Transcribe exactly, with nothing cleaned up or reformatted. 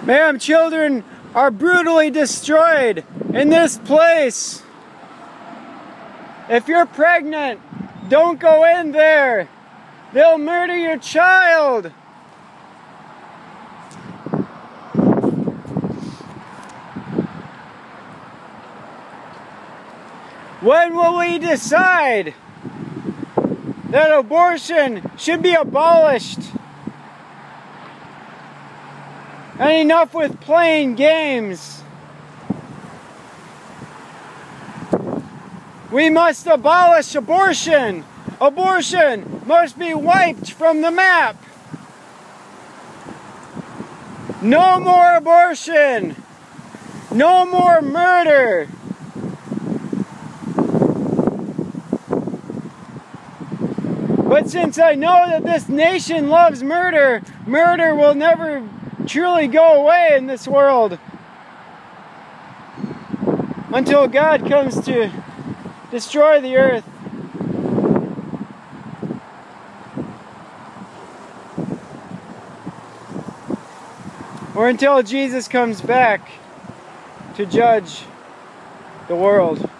Ma'am, children are brutally destroyed in this place. If you're pregnant, don't go in there. They'll murder your child. When will we decide that abortion should be abolished? And enough with playing games. We must abolish abortion. Abortion must be wiped from the map. No more abortion. No more murder. But since I know that this nation loves murder, murder will never truly go away in this world until God comes to destroy the earth. Or until Jesus comes back to judge the world.